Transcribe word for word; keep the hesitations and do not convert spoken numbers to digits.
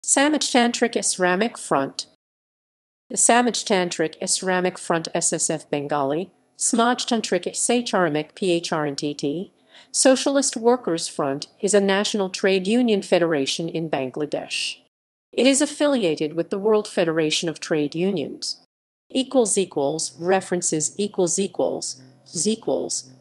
Samajtantrik Sramik Front. The Samajtantrik Sramik Front S S F Bengali, Samajtantrik Sramik Phrnt, Socialist Workers' Front is a national trade union federation in Bangladesh. It is affiliated with the World Federation of Trade Unions. Equals equals references equals equals equals